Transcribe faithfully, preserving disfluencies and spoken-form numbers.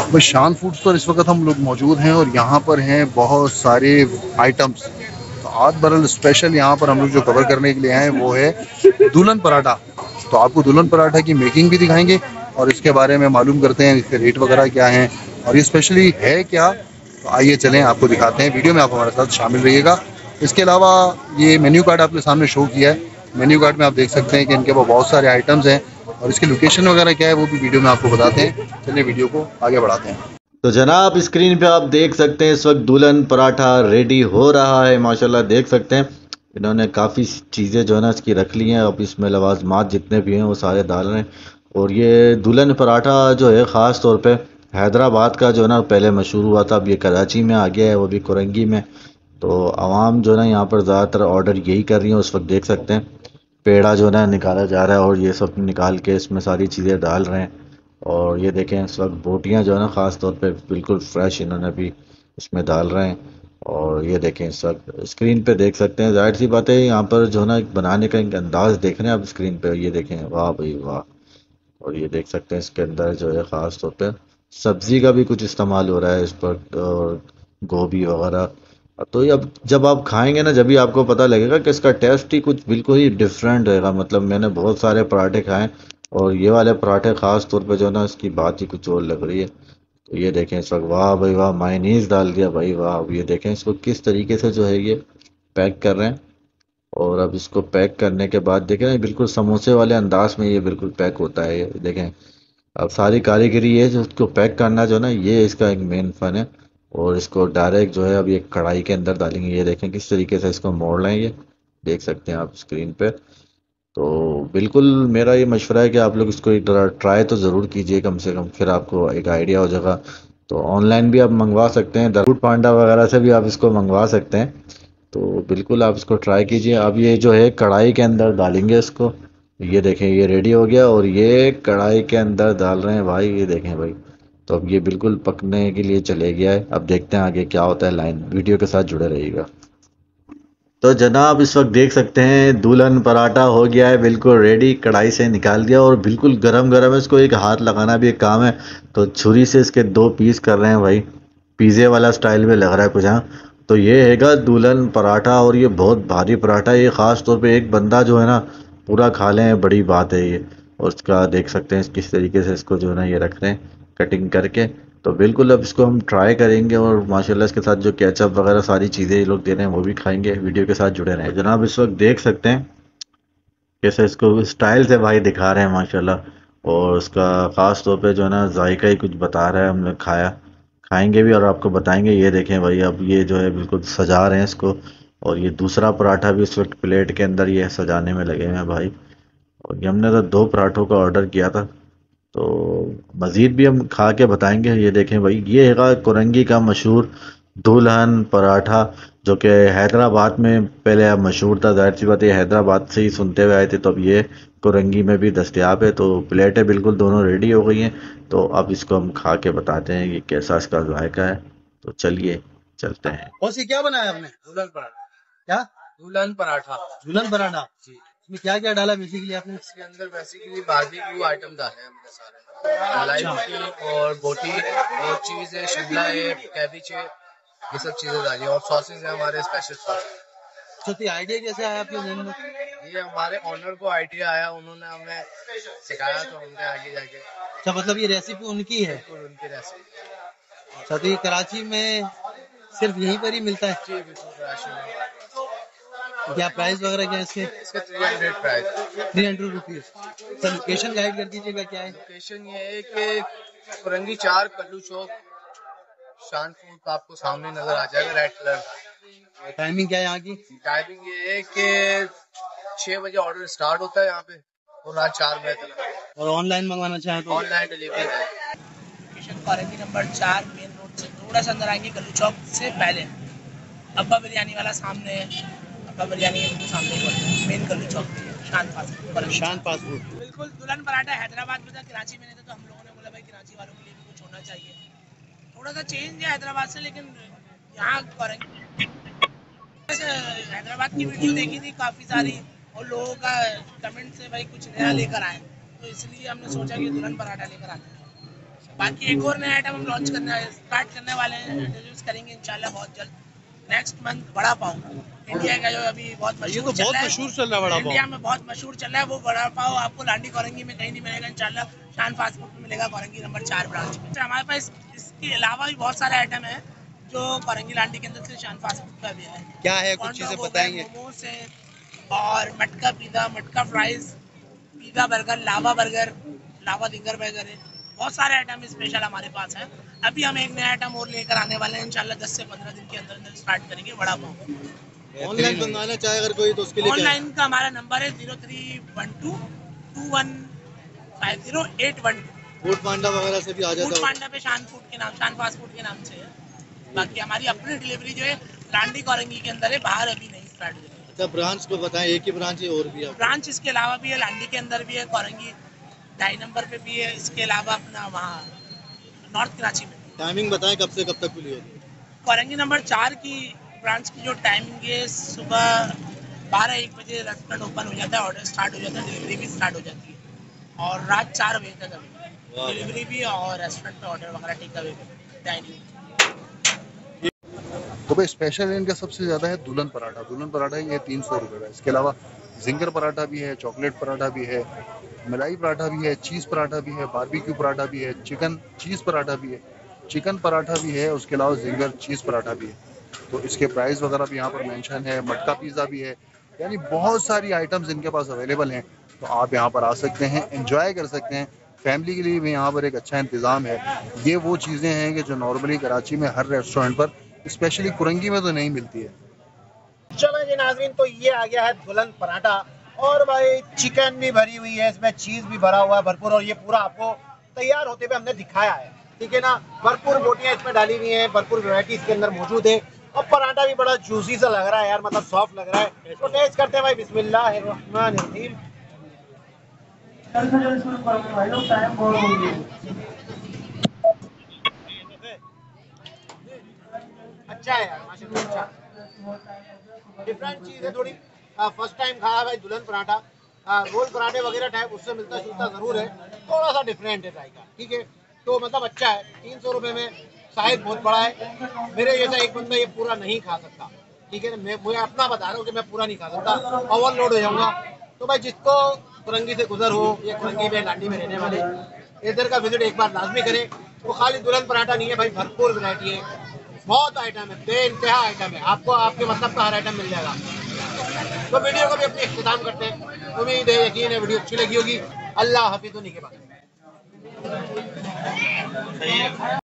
बस शान फूड्स पर इस वक्त हम लोग मौजूद हैं और यहाँ पर हैं बहुत सारे आइटम्स। तो आज बरल स्पेशल यहाँ पर हम लोग जो कवर करने के लिए आए हैं वो है दुल्हन पराठा। तो आपको दुल्हन पराठा की मेकिंग भी दिखाएंगे और इसके बारे में मालूम करते हैं इसके रेट वगैरह क्या हैं और ये स्पेशली है क्या। तो आइए चलें आपको दिखाते हैं, वीडियो में आप हमारे साथ शामिल रहिएगा। इसके अलावा ये मेन्यू कार्ड आपके सामने शो किया है, मेन्यू कार्ड में आप देख सकते हैं कि इनके पास बहुत सारे आइटम्स हैं और इसकी लोकेशन वगैरह क्या है वो भी वीडियो में आपको बताते हैं। चलिए वीडियो को आगे बढ़ाते हैं। तो जनाब स्क्रीन पे आप देख सकते हैं इस वक्त दुल्हन पराठा रेडी हो रहा है। माशाल्लाह देख सकते हैं इन्होंने काफ़ी चीज़ें जो है ना इसकी रख ली हैं। अब इसमें लवाजमात जितने भी हैं वो सारे डाल रहे हैं। और ये दुल्हन पराठा जो है ख़ास तौर पे हैदराबाद का जो है ना पहले मशहूर हुआ था, अब ये कराची में आ गया है, वो भी कुरंगी में। तो आवाम जो है ना यहाँ पर ज़्यादातर ऑर्डर यही कर रही है। उस वक्त देख सकते हैं पेड़ा जो है ना निकाला जा रहा है और ये सब निकाल के इसमें सारी चीज़ें डाल रहे हैं। और ये देखें इस वक्त बोटियाँ जो है ना ख़ास तौर पे बिल्कुल फ्रेश इन्होंने भी इसमें डाल रहे हैं। और ये देखें इस वक्त स्क्रीन पे देख सकते हैं, जाहिर सी बात है यहाँ पर जो है ना बनाने का एक अंदाज़ देख रहे हैं आप स्क्रीन पे, ये देखें वाह भाई वाह। और ये देख सकते हैं इसके अंदर जो है ख़ास तौर पे सब्ज़ी का भी कुछ इस्तेमाल हो रहा है इस पर, और गोभी वगैरह। तो ये अब जब आप खाएंगे ना जब भी आपको पता लगेगा कि इसका टेस्ट ही कुछ बिल्कुल ही डिफरेंट रहेगा। मतलब मैंने बहुत सारे पराठे खाए और ये वाले पराठे ख़ास तौर पे जो है ना इसकी बात ही कुछ और लग रही है। तो ये देखें इस वक्त वाह भाई वाह, मायनीज़ डाल दिया भाई वाह। अब ये देखें इसको किस तरीके से जो है ये पैक कर रहे हैं। और अब इसको पैक करने के बाद देखें ना बिल्कुल समोसे वाले अंदाज में ये बिल्कुल पैक होता है। ये देखें अब सारी कारीगरी है जो उसको पैक करना जो है ना ये इसका एक मेन फन है। और इसको डायरेक्ट जो है अब ये कढ़ाई के अंदर डालेंगे। ये देखें किस तरीके से इसको मोड़ रहे हैं, ये देख सकते हैं आप स्क्रीन पे। तो बिल्कुल मेरा ये मशवरा है कि आप लोग इसको एक ट्राई तो ज़रूर कीजिए कम से कम, फिर आपको एक आइडिया हो जाएगा। तो ऑनलाइन भी आप मंगवा सकते हैं, फूड पांडा वगैरह से भी आप इसको मंगवा सकते हैं। तो बिल्कुल आप इसको ट्राई कीजिए। अब ये जो है कढ़ाई के अंदर डालेंगे इसको। ये देखें ये रेडी हो गया और ये कढ़ाई के अंदर डाल रहे हैं भाई, ये देखें भाई। तो अब ये बिल्कुल पकने के लिए चले गया है। अब देखते हैं आगे क्या होता है, लाइन वीडियो के साथ जुड़े रहिएगा। तो जनाब इस वक्त देख सकते हैं दुल्हन पराठा हो गया है बिल्कुल रेडी, कढ़ाई से निकाल दिया और बिल्कुल गरम गरम है। इसको एक हाथ लगाना भी एक काम है। तो छुरी से इसके दो पीस कर रहे हैं भाई, पिज़्ज़े वाला स्टाइल में लग रहा है कुछ। हाँ तो ये हैगा दुल्हन पराठा और ये बहुत भारी पराठा है। ये ख़ास तौर पे एक बंदा जो है ना पूरा खा लें बड़ी बात है ये। और उसका देख सकते हैं किस तरीके से इसको जो है ना ये रख रहे हैं कटिंग करके। तो बिल्कुल अब इसको हम ट्राई करेंगे और माशाल्लाह इसके साथ जो केचप वगैरह सारी चीज़ें ये लोग दे रहे हैं वो भी खाएंगे। वीडियो के साथ जुड़े रहें जनाब। इस वक्त देख सकते हैं कैसे इसको स्टाइल से भाई दिखा रहे हैं माशाल्लाह। और उसका ख़ास तौर पे जो है ना जायका ही कुछ बता रहा है, हमने खाया खाएंगे भी और आपको बताएंगे। ये देखें भाई अब ये जो है बिल्कुल सजा रहे हैं इसको। और ये दूसरा पराठा भी इस वक्त प्लेट के अंदर ये सजाने में लगे हुए हैं भाई। और ये हमने तो दो पराठों का ऑर्डर किया था, तो मज़ीद भी हम खा के बताएंगे। ये देखें भाई ये है कुरंगी का मशहूर दुल्हन पराठा, जो कि हैदराबाद में पहले अब मशहूर था। जाहिर सी बात है हैदराबाद से ही सुनते हुए आए थे, तो अब ये कुरंगी में भी दस्तयाब है। तो प्लेटें बिल्कुल दोनों रेडी हो गई हैं। तो अब इसको हम खा के बताते हैं कि कैसा इसका जायका है। तो चलिए चलते हैं। और क्या बनाया आपने? दुल्हन पराठा। क्या? दुल्हन पराठा दुल्हन पराठा जी। इसमें क्या क्या डाला बेसिकली आपने? इसके अंदर बेसिकली बारबेक्यू आइटम डाले हैं हमने सारे, मलाई रोटी और बोटी और चीज़ है, शिमला है, कैबिज है, ये सब चीज़ें डाली और सॉसेज है हमारे स्पेशल सॉस। तो ये आइडिया कैसे आया आपके जहन में? ये हमारे ऑनर को आइडिया आया, उन्होंने हमें सिखाया तो हमने आगे जाके अच्छा मतलब ये रेसिपी उनकी है? बिल्कुल उनकी रेसिपी। अच्छा तो ये कराची में सिर्फ यहीं पर ही मिलता है? जी बिल्कुल कराची में। क्या प्राइस वगैरह क्या है इसके? इसका three hundred price three hundred rupees. Sir location guide कर दीजिएगा क्या है? लोकेशन ये है कि कुरंगी चार कल्लू चौक शान फूड आपको सामने नजर आ जाएगा रेड कलर। टाइमिंग क्या है यहाँ की? टाइमिंग ये है कि छह बजे ऑर्डर स्टार्ट होता है यहाँ पे और रात चार बजे तक। और ऑनलाइन मंगवाना चाहे तो? ऑनलाइन डिलीवरी है। लोकेशन कुरंगी नंबर चार मेन रोड से थोड़ा सा अंदर आएंगे, कल्लू चौक से पहले अब्बा बिरयानी वाला सामने है। अब्बा बिरयानी के सामने ही मेन कल्लू चौक पे है, Shan fast food. Shan fast food. बिल्कुल दुल्हन पराठा हैदराबाद में था, कराची में नहीं था, तो हम लोगों ने बोला भाई कराची वालों के लिए भी कुछ होना चाहिए। थोड़ा सा चेंज है हैदराबाद से, लेकिन यहाँ कुरंगी हैदराबाद की वीडियो देखी थी काफ़ी सारी और लोगों का कमेंट से भाई कुछ नया लेकर आए, तो इसलिए हमने सोचा कि दुल्हन पराठा लेकर आते हैं। बाकी एक और नया आइटम हम लॉन्च करने स्टार्ट करने वाले हैं, इंट्रोड्यूस करेंगे इंशाल्लाह बहुत जल्द next month. Vada pav India का जो अभी बहुत ये मशहूर तो चल बहुत रहा है, मशहूर चल रहा है वड़ा इंडिया पाव। में बहुत मशहूर चल रहा है वो वड़ा पाव आपको लांडी कोरंगी में कहीं नहीं मिलेगा इंशाल्लाह, शान फास्ट फूड में मिलेगा कोरंगी नंबर चार ब्रांच में। हमारे पास इसके अलावा भी बहुत सारे आइटम है जो कोरंगी लांडी के अंदर से शान फास्ट फूड का भी है। क्या है, कुछ कॉर्न चीजें डॉग हो गए, बताएंगे? मोमोज है और मटका पिज़्ज़ा, मटका fries, pizza burger, lava burger, lava zinger burger है, बहुत सारे आइटम स्पेशल हमारे पास हैं। अभी हम एक नया आइटम और लेकर आने वाले हैं इंशाल्लाह, दस से पंद्रह दिन के अंदर अंदर स्टार्ट करेंगे वड़ा पाव। ऑनलाइन मंगाना चाहे अगर कोई तो उसके लिए क्या है? ऑनलाइन का हमारा नंबर है zero three one two two one five zero eight one two. Foodpanda वगैरह से भी आ फूड जाता है। पांडा पे शान फूड के नाम, शान फास्ट फूड के नाम से है। बाकी हमारी अपनी डिलीवरी जो है लांडी कोरंगी के अंदर है, बाहर अभी नहीं स्टार्ट हुई। अच्छा, ब्रांच को बताएं, एक ही ब्रांच है और भी है? ब्रांच इसके अलावा भी है, लांडी के अंदर भी है, कोरंगी ढाई नंबर पे भी है, इसके अलावा अपना वहाँ नॉर्थ कराची में। टाइमिंग बताएं कब से कब तक खुली होती है? कोरंगी नंबर चार की ब्रांच की जो टाइमिंग है सुबह बारह एक बजे रेस्टोरेंट ओपन हो जाता है, ऑर्डर स्टार्ट हो जाता है, डिलीवरी भी स्टार्ट हो जाती है और रात चार बजे तक अभी डिलीवरी भी और रेस्टोरेंट पे ऑर्डर वगैरह टेक अवे भी डाइनिंग। तो भाई स्पेशल इनका सबसे ज़्यादा है दुल्हन पराठा। दुल्हन पराठा ये तीन सौ रुपये का। इसके अलावा जिंगर पराठा भी है, चॉकलेट पराठा भी है, मलाई पराठा भी है, चीज़ पराठा भी है, बारबेक्यू पराठा भी है, चिकन चीज़ पराठा भी है, चिकन पराठा भी है, उसके अलावा जिंगर चीज़ पराठा भी है। तो इसके प्राइस वगैरह भी यहाँ पर मेंशन है। मटका पिज़्ज़ा भी है, यानी बहुत सारी आइटम्स इनके पास अवेलेबल हैं। तो आप यहाँ पर आ सकते हैं, एंजॉय कर सकते हैं। फैमिली के लिए भी यहाँ पर एक अच्छा इंतज़ाम है। ये वो चीज़ें हैं कि जो नॉर्मली कराची में हर रेस्टोरेंट पर, स्पेशली कुरंगी में तो नहीं मिलती है। चलो जी नाज़रीन, तो ये आ गया है दुल्हन पराठा और भाई चिकन भी भरी हुई है, इसमें चीज़ भी भरा हुआ है भरपूर और ये पूरा आपको तैयार होते हुए हमने दिखाया है, ठीक है ना। भरपूर बोटियां इसमें डाली हुई हैं, भरपूर वैरायटी इसके अंदर मौजूद है और पराठा भी बड़ा जूसी सा लग रहा है यार, मतलब सॉफ्ट लग रहा है। तो टेस्ट करते हैं भाई, बिस्मिल्लाहिर्रहमानिर्रहीम। अच्छा है यार, माशाल्लाह अच्छा, डिफरेंट चीज़ है थोड़ी। फर्स्ट टाइम खाया भाई दुल्हन पराठा, आ, रोल पराठे वगैरह टाइप उससे मिलता जुलता ज़रूर है, थोड़ा सा डिफरेंट है जायका, ठीक है। तो मतलब अच्छा है, तीन सौ रुपये में साइज बहुत बड़ा है। मेरे जैसा एक बंदा ये पूरा नहीं खा सकता, ठीक है ना। मैं मुझे अपना बता रहा हूँ कि मैं पूरा नहीं खा सकता, ओवरलोड हो जाऊँगा। तो भाई जिसको कुरंगी से गुजर हो या कुरंगी में लांडी में रहने वाले, इधर का विजिट एक बार लाजमी करें। तो खाली दुल्हन पराठा नहीं है भाई, भरपूर वैरायटी है, बहुत आइटम है, बेइंतहा आइटम है, आपको आपके मतलब का हर आइटम मिल जाएगा। तो वीडियो को भी अपने इख्तिताम करते हैं। उम्मीद है, यकीन है वीडियो अच्छी लगी होगी। अल्लाह हाफिज़, तो नहीं के बाद।